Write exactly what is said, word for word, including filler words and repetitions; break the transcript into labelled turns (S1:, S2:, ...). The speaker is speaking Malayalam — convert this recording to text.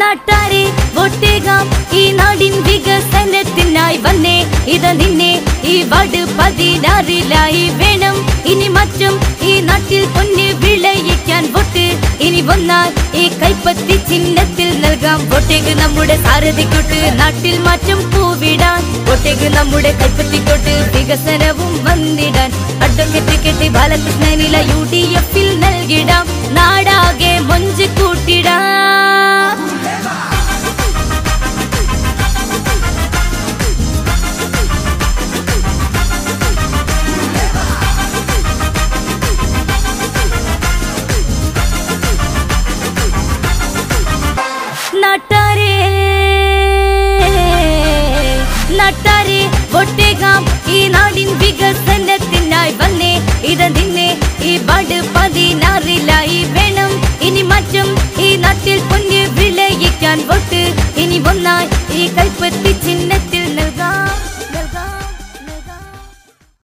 S1: നാട്ടാരെ വോട്ടേകാം ഈ നാടിൻ വികസനത്തിനായി വന്നേ ഇതാ നിന്നെ ഈ വാർഡ് പതിനാറിലായി വേണം ഇനി മാറ്റം ഈ നാട്ടിൽ പൊന്ന് വിളയിക്കാൻ വോട്ട് ഇനി വന്നാൽ ഈ കൈപ്പത്തി ചിഹ്നത്തിൽ നൽകാം വോട്ടേക്ക് നമ്മുടെ സാരഥിക്കൊട്ട് നാട്ടിൽ മാറ്റം പൂവിടാൻ വോട്ടേക്ക് നമ്മുടെ കൈപ്പത്തിക്കൊട്ട് വികസനവും വന്നിടാൻ അഡ്വക്കേറ്റ് കെ ടി ബാലകൃഷ്ണനില യു ഡി എഫിൽ നൽകിടാം.